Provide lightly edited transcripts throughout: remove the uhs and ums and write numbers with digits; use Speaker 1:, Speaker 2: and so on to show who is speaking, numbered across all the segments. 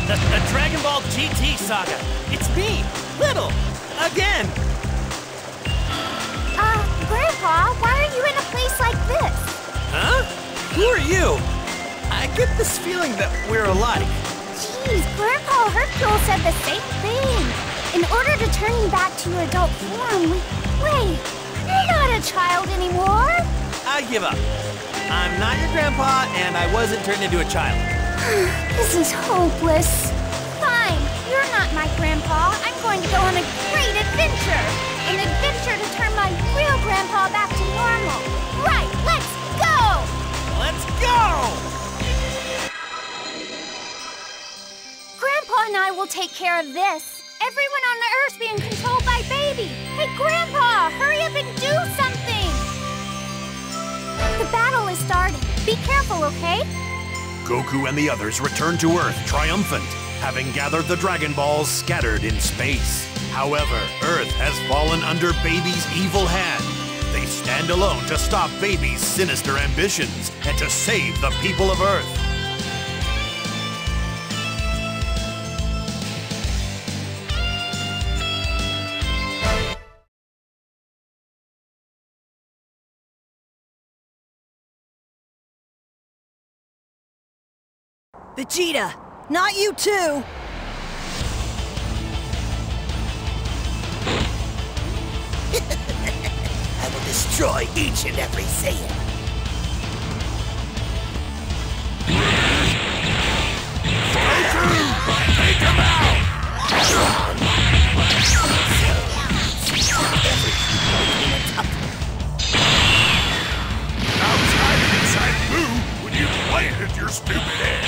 Speaker 1: A Dragon Ball GT Saga. It's me, Little, again.
Speaker 2: Grandpa, why are you in a place like this?
Speaker 1: Huh? Who are you? I get this feeling that we're alike.
Speaker 2: Jeez, Grandpa Hercule said the same thing. In order to turn you back to your adult form, wait, you're not a child anymore.
Speaker 1: I give up. I'm not your grandpa, and I wasn't turned into a child.
Speaker 2: This is hopeless. Fine, you're not my grandpa. I'm going to go on a great adventure. An adventure to turn my real grandpa back to normal. Right, let's go!
Speaker 1: Let's go!
Speaker 2: Grandpa and I will take care of this. Everyone on the Earth's being controlled by Baby. Hey, Grandpa, hurry up and do something! The battle is starting. Be careful, okay?
Speaker 3: Goku and the others return to Earth triumphant, having gathered the Dragon Balls scattered in space. However, Earth has fallen under Baby's evil hand. They stand alone to stop Baby's sinister ambitions and to save the people of Earth.
Speaker 4: Vegeta, not you too!
Speaker 5: I will destroy each and every Saiyan.
Speaker 3: Goku! Take him out! I was hiding inside Boo when you planted your stupid head.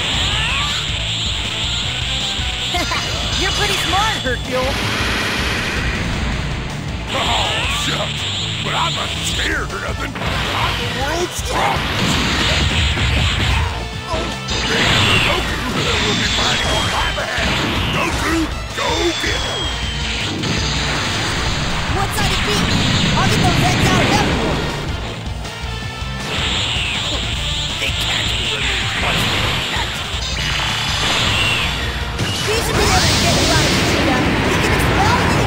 Speaker 4: You're pretty smart, Hercule.
Speaker 3: Oh, shucks. But I'm not scared or nothing. I'm the world's strongest. And the Goku will be fighting on my behalf. Goku, go get him.
Speaker 4: Once I defeat you, I'll get those eggs out of everyone.
Speaker 5: They can't be removed once they catch.
Speaker 4: He should be able to get you out of Vegeta. He can expel you.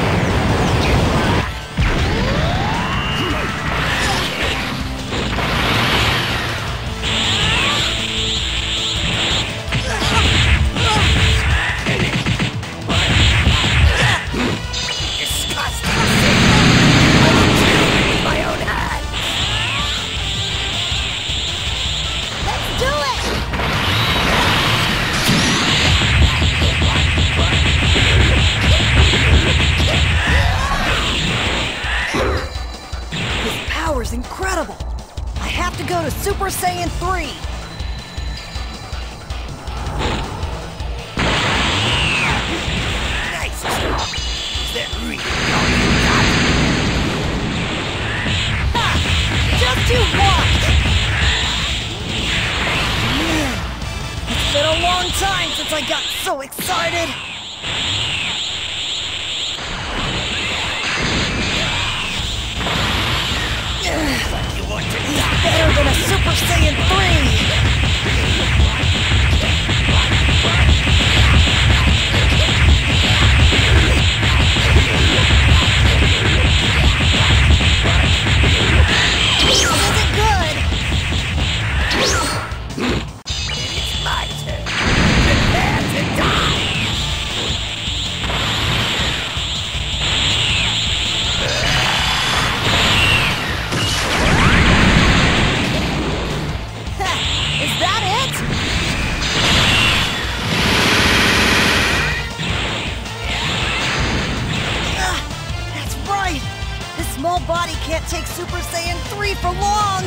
Speaker 4: Incredible! I have to go to Super Saiyan 3!
Speaker 5: Nice job! Is that really all you got?
Speaker 4: Ha! Just you watch! Man, it's been a long time since I got so excited! He's better than a Super Saiyan 3! This isn't good!
Speaker 5: It's my turn. Prepare to die!
Speaker 4: Is that it? That's right! This small body can't take Super Saiyan 3 for long!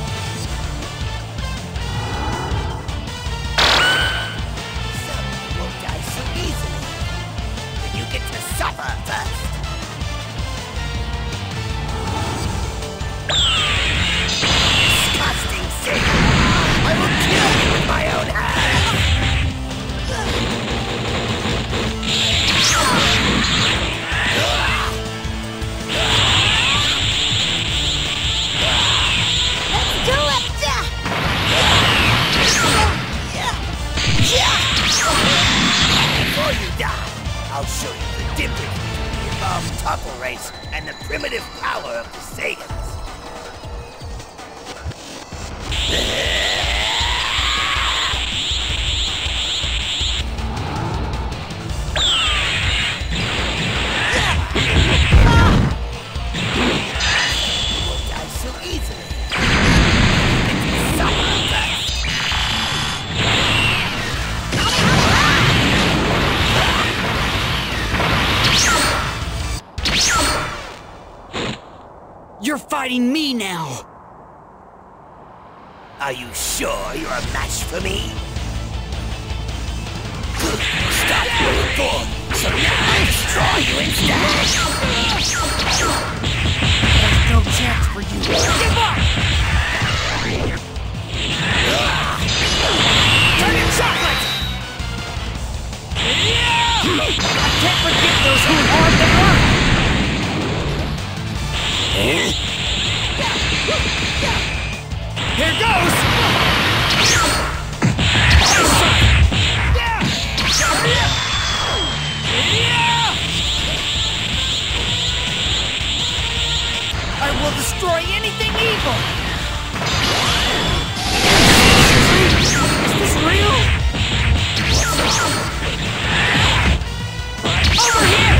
Speaker 5: So you won't die so easily. Then you get to suffer first. Disgusting Saiyan! I will kill you with my own hands!
Speaker 4: Let's
Speaker 5: die, I'll show you the difference between the evolved Topple race and the primitive power of the Saiyans. You won't die so easily.
Speaker 6: You're fighting me now!
Speaker 5: Are you sure you're a match for me? Good. Stop your board, so now I destroy you instead!
Speaker 4: There's no chance for you.
Speaker 5: Give up! Turn in chocolate!
Speaker 4: I can't forget those who harmed the earth!
Speaker 1: Here goes!
Speaker 4: I will destroy anything evil! Is this real? Over here!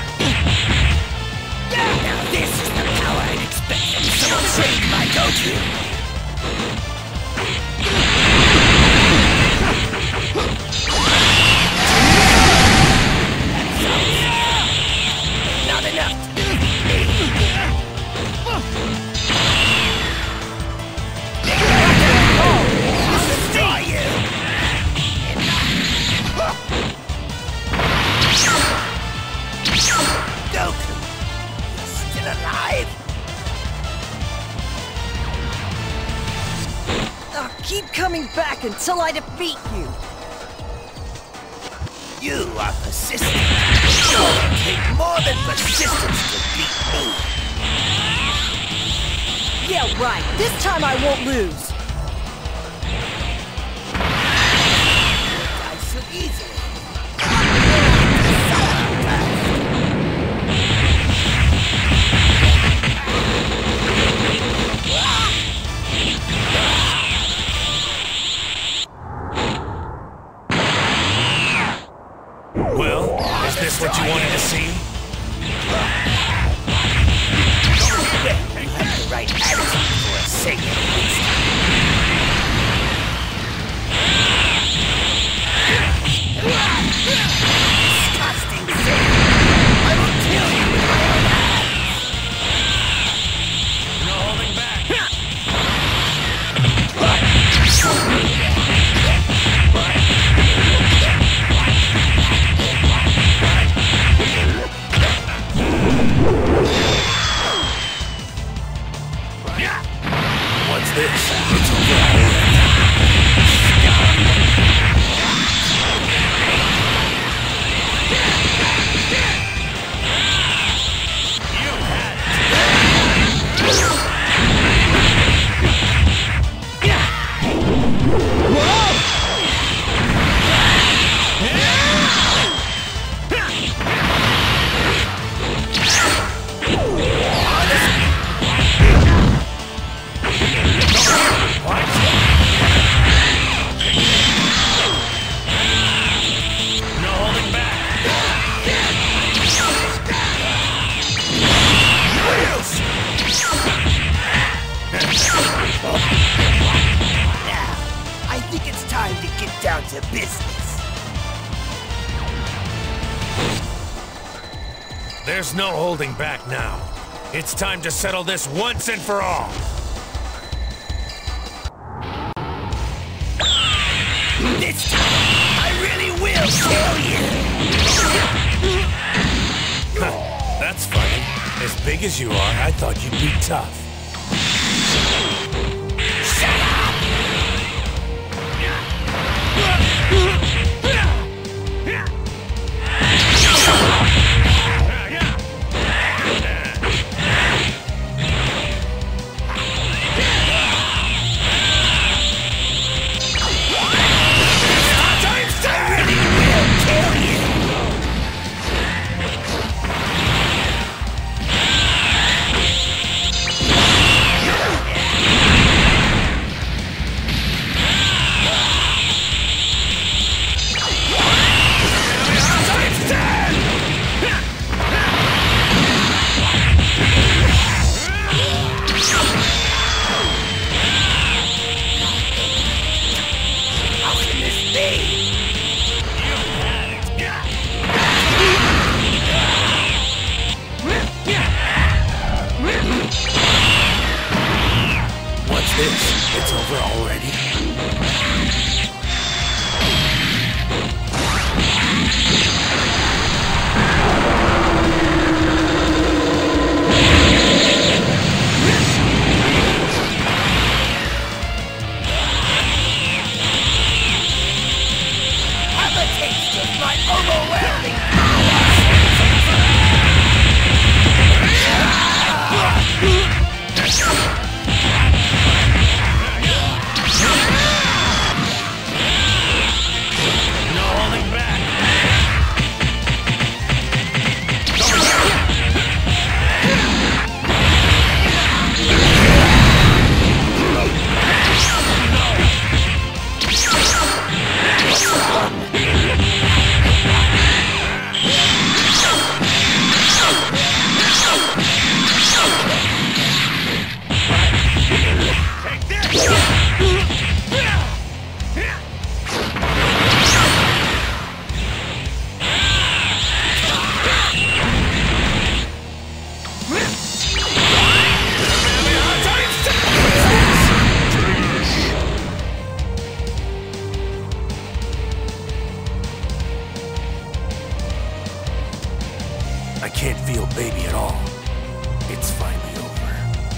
Speaker 5: Now this is the power I'd expect from someone trained by Goku! Not enough to defeat me! Destroy you! Goku! You're still alive?
Speaker 4: I'll keep coming back until I defeat you!
Speaker 5: You are persistent. It will take more than persistence to beat me.
Speaker 4: Yeah, right. This time I won't lose.
Speaker 5: Die so easily.
Speaker 3: Well, is this what you wanted to see?
Speaker 5: You have the right attitude for a Saiyan beast. Disgusting Saiyan! I will kill you with my own hands!
Speaker 3: No holding back. What's this? It's
Speaker 5: down to business.
Speaker 3: There's no holding back now. It's time to settle this once and for all.
Speaker 5: This time, I really will kill you!
Speaker 3: That's funny. As big as you are, I thought you'd be tough.
Speaker 5: Shut up! I really will kill you!
Speaker 3: What's this? It's over already?
Speaker 5: Have a taste of my overwhelming
Speaker 3: No holding back! I can't feel baby at all. It's finally over.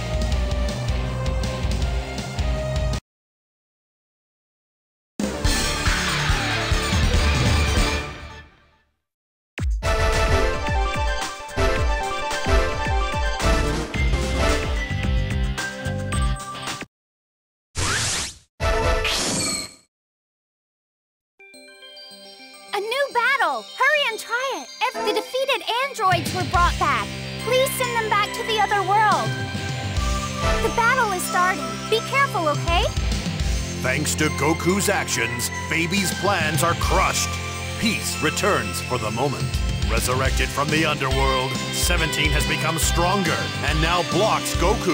Speaker 2: A new battle! Hurry and try it! If the defeated androids were brought back, please send them back to the other world. The battle is starting. Be careful, okay?
Speaker 3: Thanks to Goku's actions, Baby's plans are crushed. Peace returns for the moment. Resurrected from the underworld, 17 has become stronger and now blocks Goku.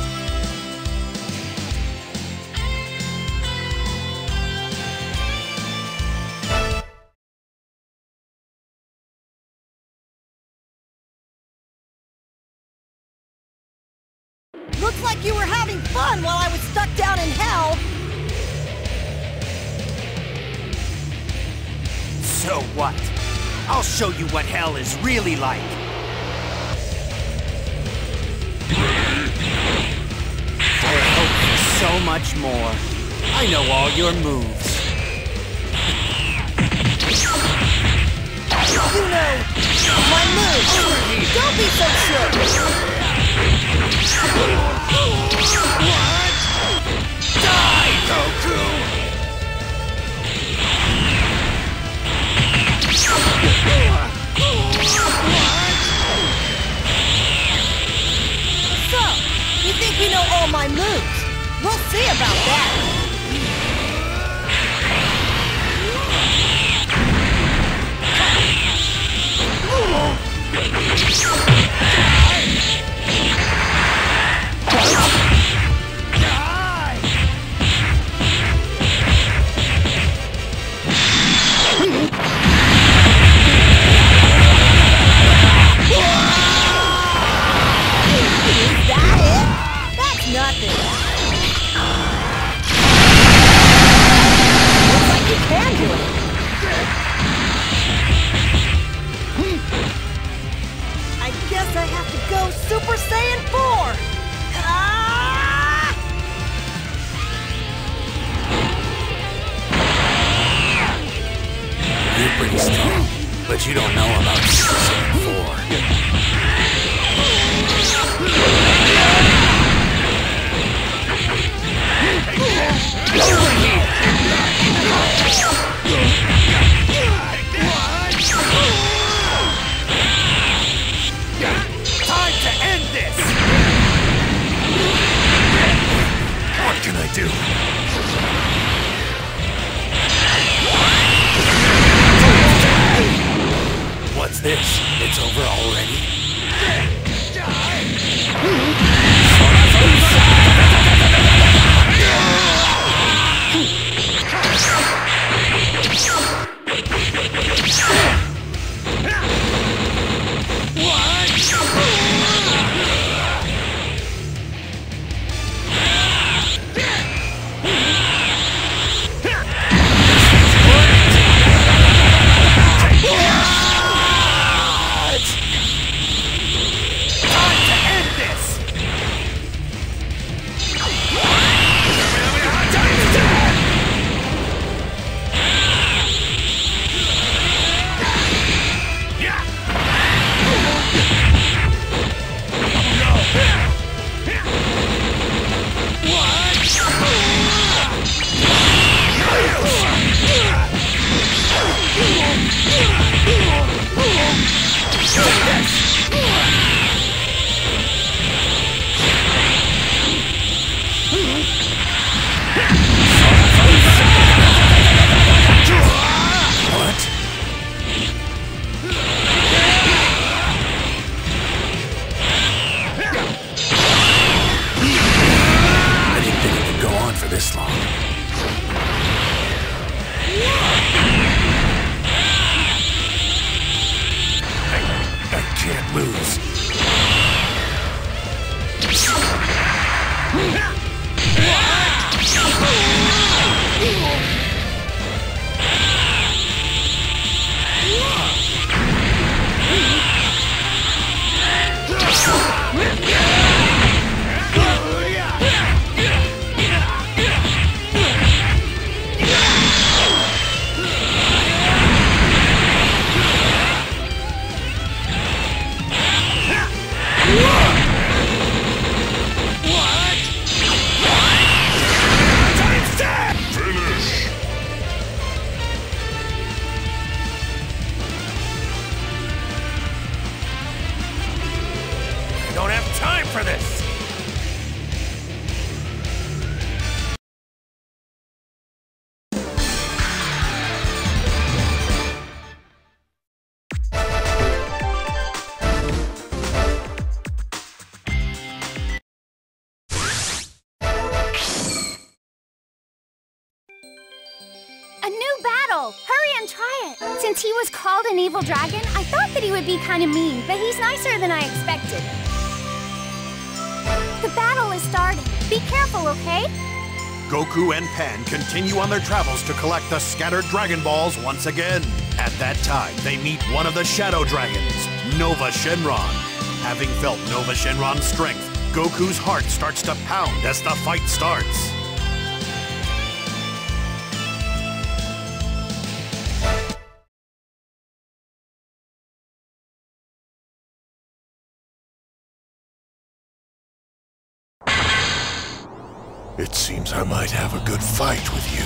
Speaker 4: Looks like you were having fun while I was stuck down in hell.
Speaker 5: So what? I'll show you what hell is really like. There's hope for so much more. I know all your moves.
Speaker 4: You know, my moves. Don't be so sure.
Speaker 5: What? Die, Goku!
Speaker 4: So, you think we know all my moves? We'll see about that. Nothing. Looks like you can do it. I guess I have to go Super Saiyan 4. Ah!
Speaker 3: You're pretty strong, but you don't know about Super Saiyan 4.
Speaker 5: Time to end this!
Speaker 3: What can I do? What's this? It's over already?
Speaker 2: battle! Hurry and try it! Since he was called an evil dragon, I thought that he would be kind of mean, but he's nicer than I expected. The battle is starting. Be careful, okay?
Speaker 3: Goku and Pan continue on their travels to collect the scattered Dragon Balls once again. At that time, they meet one of the Shadow Dragons, Nova Shenron. Having felt Nova Shenron's strength, Goku's heart starts to pound as the fight starts.
Speaker 7: It seems I might have a good fight with you.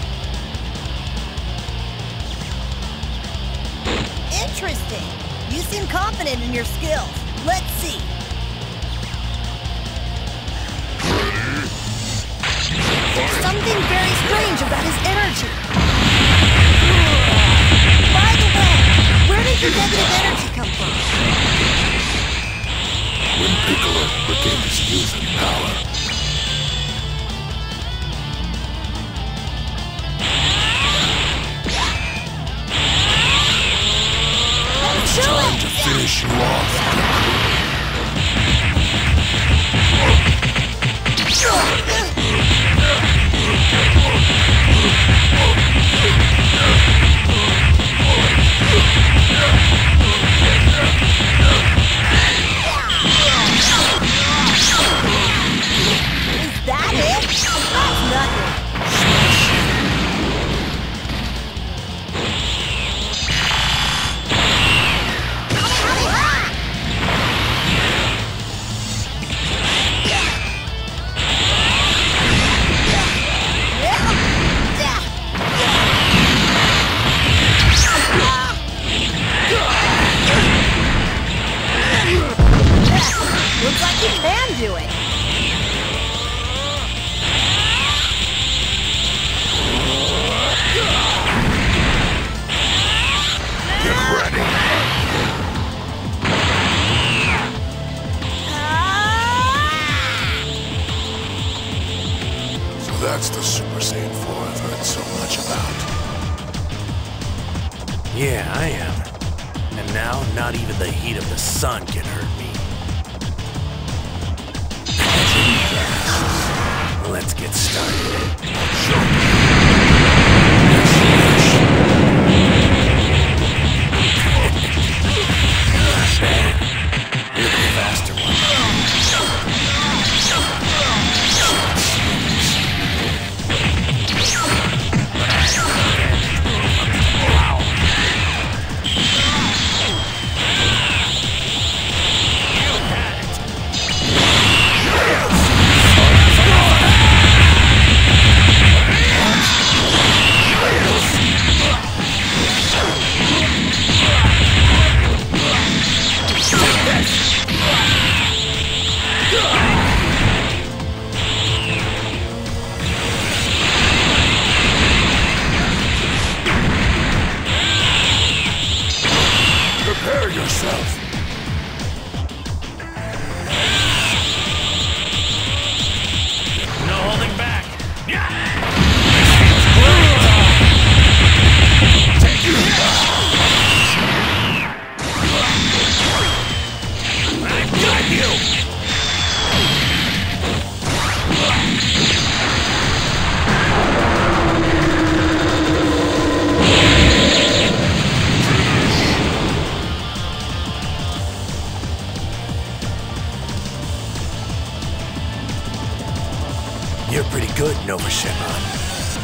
Speaker 4: Interesting. You seem confident in your skills. Let's see. There's something very strange about his energy. By the way, where did your negative energy come from?
Speaker 7: When Piccolo regained his youth and power, it's time to finish you off.
Speaker 4: Is that it? That's nothing. Looks like you can do it.
Speaker 7: Get ready. So that's the Super Saiyan 4 I've heard so much about.
Speaker 3: Yeah, I am. And now, not even the heat of the sun can hurt me. Let's get started. You're the faster one.
Speaker 7: Prepare yourself.
Speaker 3: No holding back. I've got you. You're pretty good, Nova Shenron.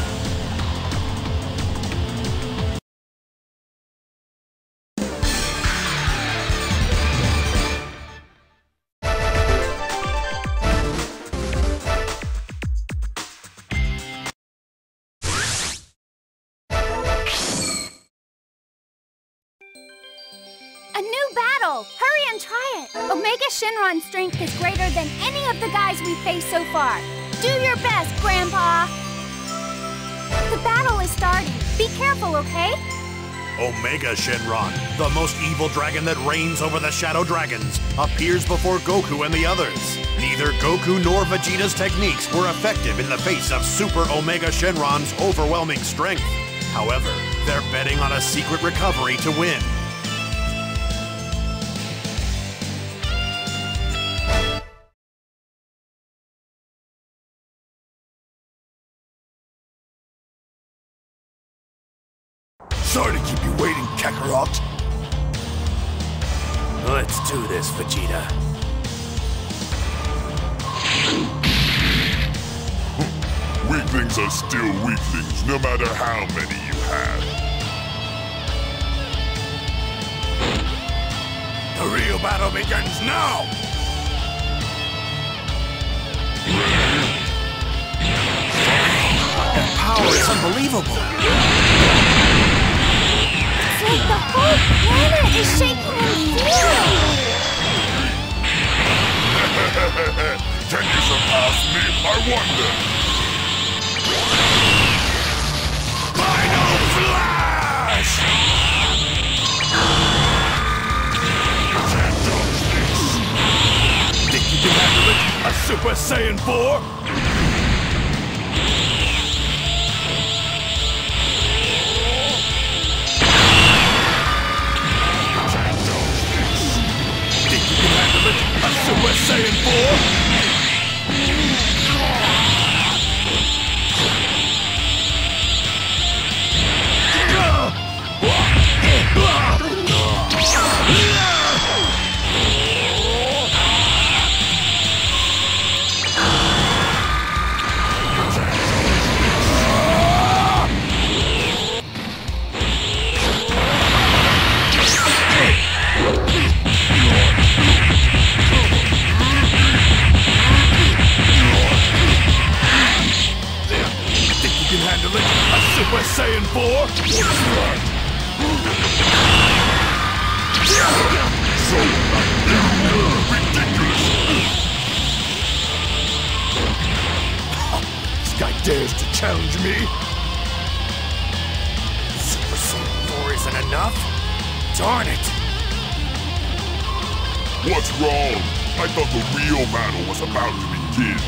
Speaker 2: A new battle! Hurry and try it! Omega Shenron's strength is greater than any of the guys we've faced so far. Do your best, Grandpa! The battle is starting. Be careful, okay?
Speaker 3: Omega Shenron, the most evil dragon that reigns over the Shadow Dragons, appears before Goku and the others. Neither Goku nor Vegeta's techniques were effective in the face of Super Omega Shenron's overwhelming strength. However, They're betting on a secret recovery to win.
Speaker 7: Sorry to keep you waiting, Kakarot.
Speaker 5: Let's do this, Vegeta.
Speaker 7: Weaklings are still weaklings, no matter how many you have.
Speaker 3: The real battle begins now! That power is unbelievable!
Speaker 2: It's like the whole planet is shaking in fear!
Speaker 7: Can you surpass me? I wonder.
Speaker 3: Final Flash! Think you can handle it? A Super Saiyan 4? Think you can handle it? A Super Saiyan 4? Super Saiyan 4? This guy dares to challenge me? Super Saiyan 4 isn't enough? Darn it!
Speaker 7: What's wrong? I thought the real battle was about to begin.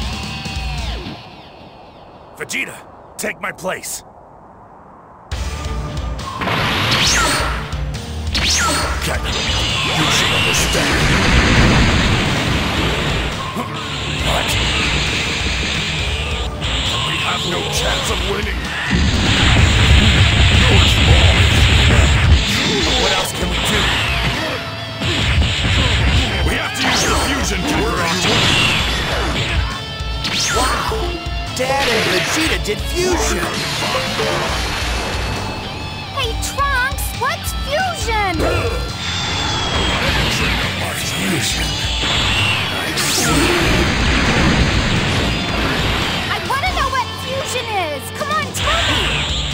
Speaker 3: Vegeta, take my place. Kakarot, you should understand. What? We have no chance of winning. What else can we do? We have to use the fusion, Kakarot.
Speaker 5: Wow! Dad and Vegeta did fusion!
Speaker 2: Hey, Trunks, what's fusion?
Speaker 3: Fusion.
Speaker 2: I want to know what fusion is. Come on, tell me.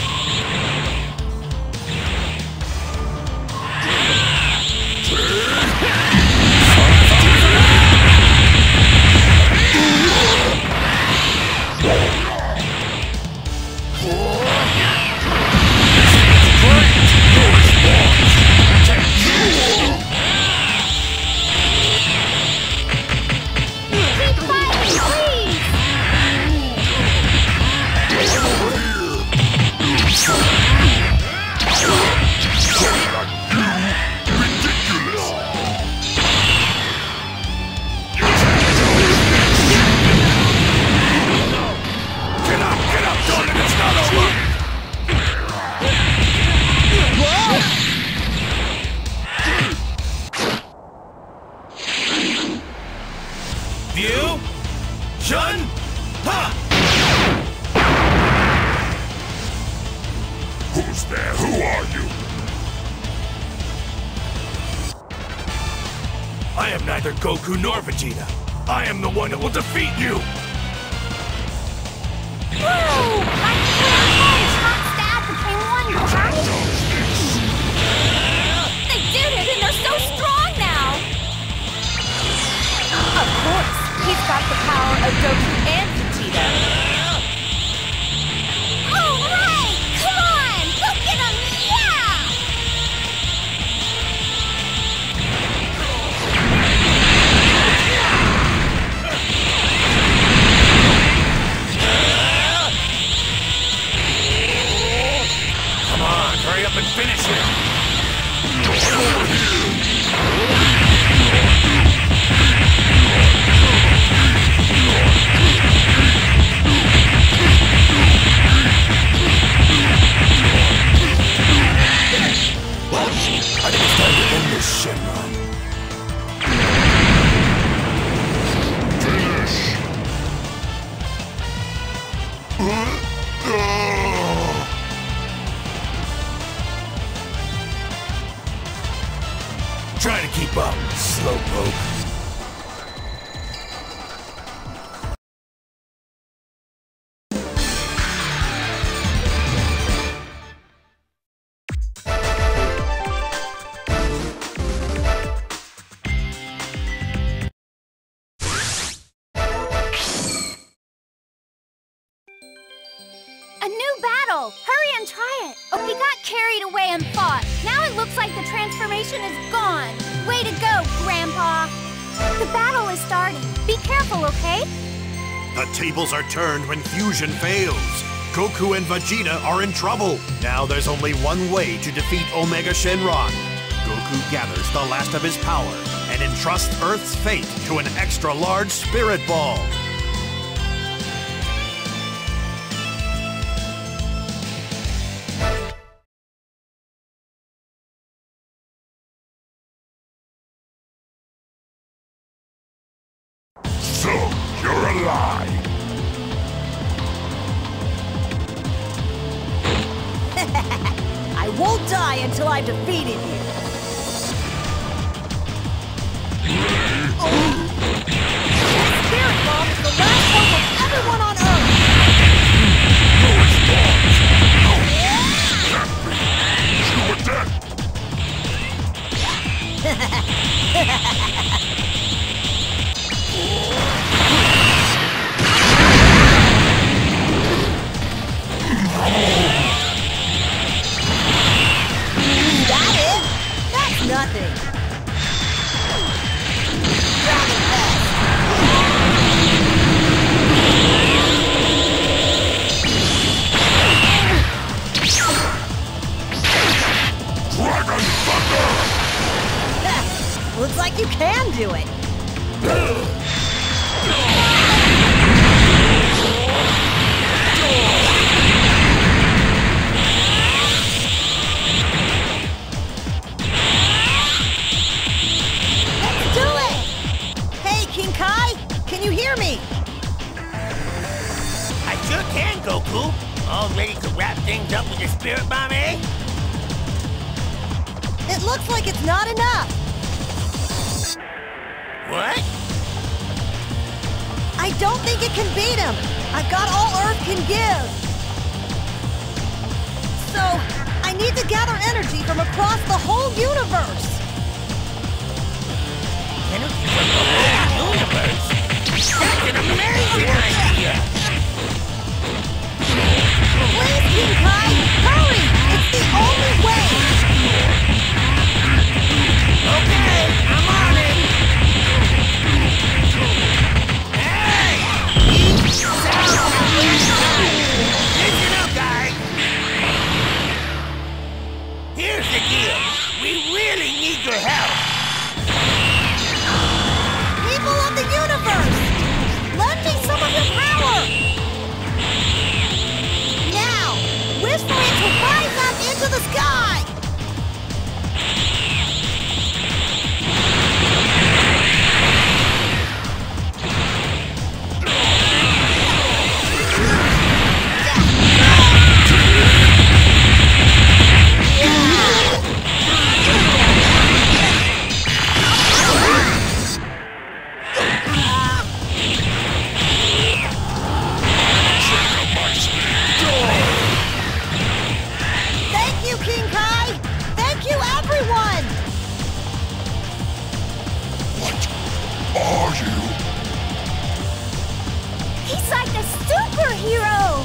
Speaker 7: Who's there? Who are you?
Speaker 3: I am neither Goku nor Vegeta. I am the one that will defeat you!
Speaker 2: Whoa! My grandpa and Trunk's dad became one, right? They did it, and they're so strong now! Of course, he's got the power of Goku and Vegeta. All right! Come on! Look at him! Yeah!
Speaker 3: I think it's time to end this, Shenron.
Speaker 7: Finish!
Speaker 3: Try to keep up, slowpoke.
Speaker 2: A new battle! Hurry and try it! Oh, we got carried away and fought. Now it looks like the transformation is gone. Way to go, Grandpa! The battle is starting. Be careful, okay?
Speaker 3: The tables are turned when fusion fails. Goku and Vegeta are in trouble. Now there's only one way to defeat Omega Shenron. Goku gathers the last of his power and entrusts Earth's fate to an extra-large spirit ball.
Speaker 7: So, you're alive!
Speaker 4: I won't die until I've defeated you. Spirit Bomb is the last hope of everyone on Earth!
Speaker 7: No response! No! Can't be! You were dead!
Speaker 4: That it? That's nothing. Dragon Heist.
Speaker 7: Dragon Thunder!
Speaker 4: Looks like you can do it. Let's do it! Hey, King Kai, can you hear me?
Speaker 5: I sure can, Goku. All ready to wrap things up with the Spirit Bomb, eh?
Speaker 4: It looks like it's not enough.
Speaker 5: What?
Speaker 4: I don't think it can beat him. I've got all Earth can give. So, I need to gather energy from across the whole universe.
Speaker 5: Energy from the whole universe? That's an amazing idea!
Speaker 4: Please, King Kai, hurry! It's the only way!
Speaker 5: Okay, I'm on it! Hey! Listen up, guys! Here's the deal. We really need your help.
Speaker 4: People of the universe! Lend me some of your power! Now, wish for it to rise up into the sky! Thank you, King Kai! Thank you, everyone!
Speaker 7: What are you?
Speaker 2: He's like a superhero!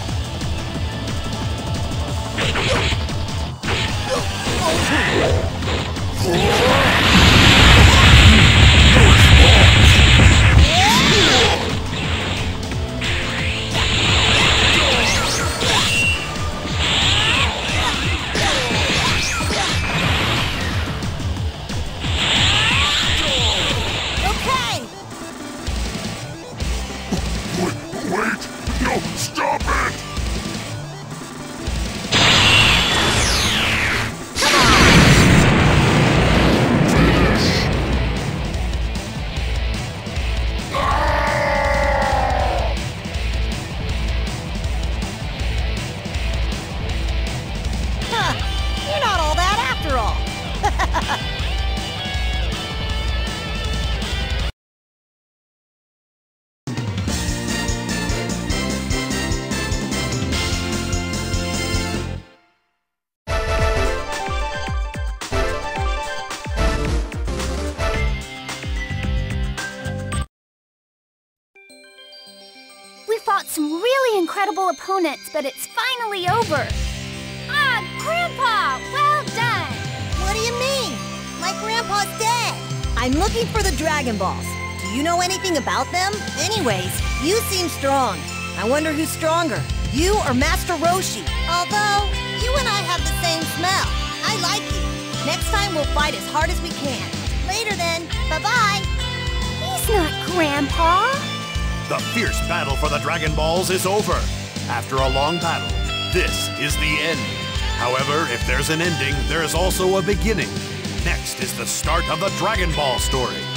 Speaker 2: We fought some really incredible opponents, but it's finally over. Ah, Grandpa! Well done!
Speaker 4: What do you mean? My grandpa's dead. I'm looking for the Dragon Balls. Do you know anything about them? Anyways, you seem strong. I wonder who's stronger, you or Master Roshi? Although, you and I have the same smell. I like you. Next time we'll fight as hard as we can. Later then. Bye-bye.
Speaker 2: He's not Grandpa.
Speaker 3: The fierce battle for the Dragon Balls is over. After a long battle, this is the end. However, if there's an ending, there is also a beginning. Next is the start of the Dragon Ball story.